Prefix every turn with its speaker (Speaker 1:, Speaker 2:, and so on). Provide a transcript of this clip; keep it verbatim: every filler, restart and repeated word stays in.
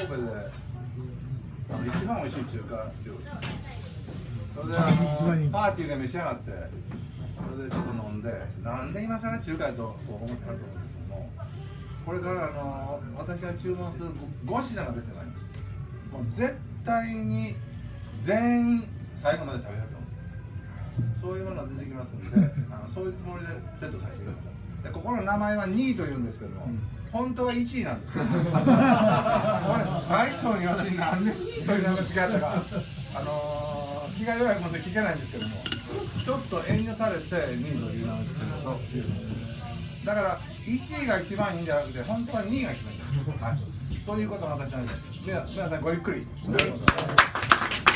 Speaker 1: ペであの一番美味しい中華料理。それであのパーティーで召し上がって、それでちょっと飲んで、なんで今更中華やと思ってはると思うんですけども、これからあの私が注文するご品が出てまいります。もう絶対に全員最後まで食べはると思う。そういうものが出てきますんで、あのそういうつもりでセットさせてください。でここの名前はにいというんですけども、うん、本当はいちいなんです。これ大将に私なんでにいという名前付け合ったか、あのー、気が弱いもんで聞けないんですけども、ちょっと遠慮されてにいという名前付けたというのだからいちいが一番いいんじゃなくて、本当はにいが一番いいんです。はい、ということが私なんです。皆さんごゆっくり。